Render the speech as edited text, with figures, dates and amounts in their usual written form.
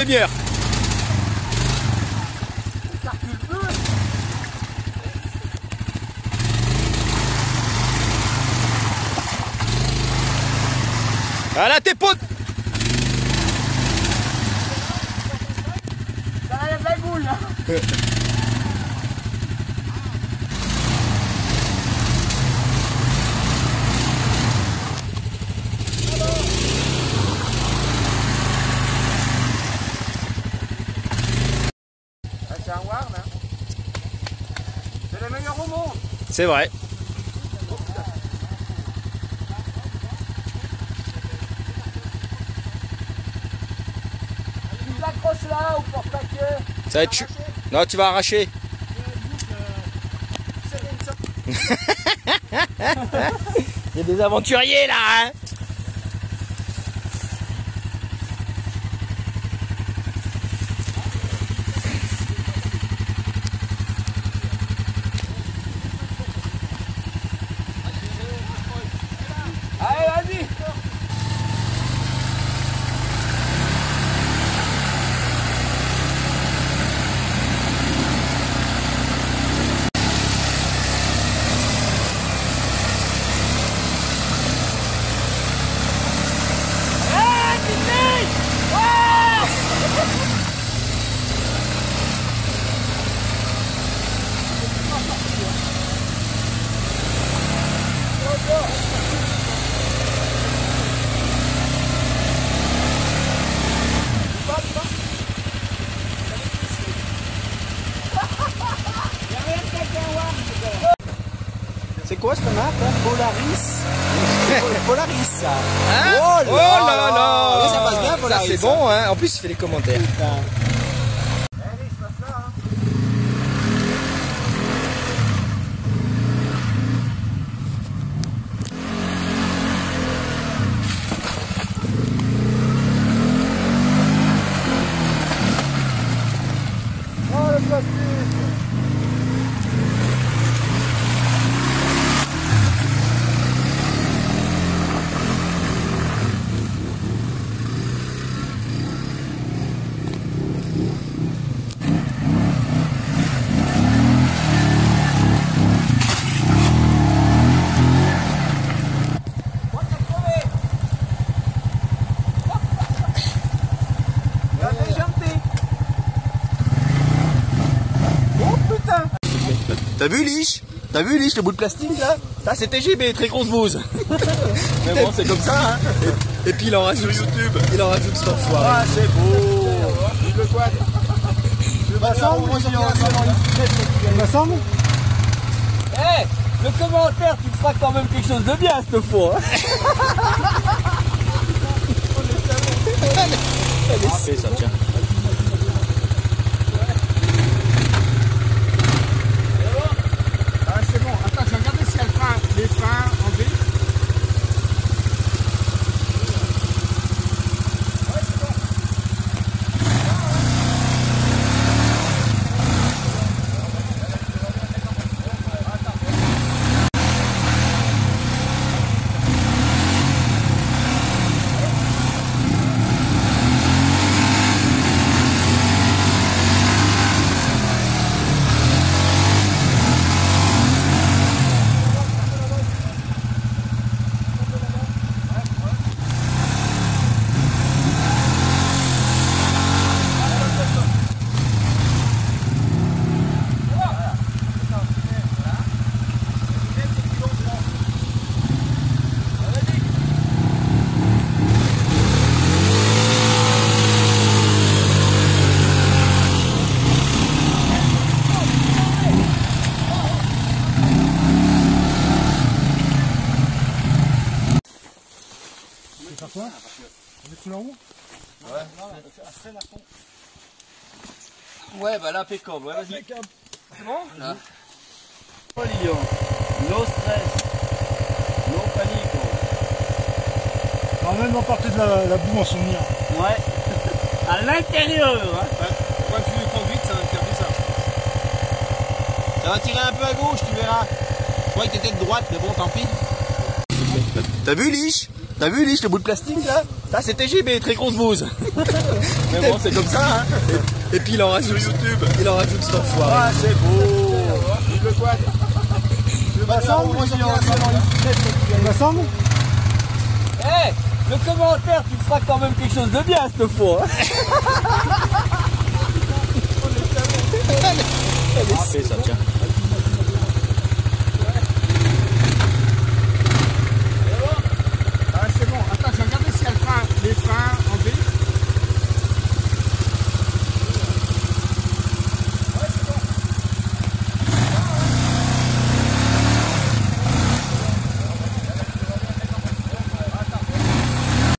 demi-heure. Ça recule peu. Voilà tes potes. Ça a de la boule là. C'est un Warn, hein. C'est les meilleurs au monde. C'est vrai. Tu l'accroches là au porte-paquet. Ça va être chou. Non, tu vas arracher. Il y a des aventuriers là, hein. Allez, vas-y. C'est quoi ce qu'on a? Polaris. Polaris ça. Hein? Oh là là. Oui, ça passe bien Polaris. C'est bon, hein. En plus, il fait les commentaires. Putain. Oh le plastique. T'as vu Lich? T'as vu Lich, le bout de plastique là? Ça c'est TGB, très grosse bouse. Mais bon, c'est comme ça, hein. Et puis il en rajoute sur YouTube. Il en rajoute cet enfoiré. Ah c'est beau. Il veut quoi? Vincent? Eh, le commentaire, tu feras quand même quelque chose de bien cette fois. C'est ça, tiens. Ah c'est bon. Attends, je vais regarder si elle fera les freins en V. Quoi? Avec le haut? Ouais, bah là, impeccable. Ouais, vas-y. C'est bon? Là. Oh Lyon, no stress, no panique. On va même emporter de la boue en souvenir. Ouais, à l'intérieur. Hein. Point de vue de conduite, ça va me faire bizarre. Ça va tirer un peu à gauche, tu verras. Je croyais que t'étais de droite, mais bon, tant pis. T'as vu Lich? T'as vu Lich, le bout de plastique là? Ça c'est TGB, très grosse bouse. Mais bon, c'est comme ça, hein. Et puis il en rajoute sur YouTube. Il en rajoute cet enfoiré. Ah, c'est beau. Il veut quoi? Vincent? Eh, le commentaire, tu feras quand même quelque chose de bien cette fois. Ça, tiens.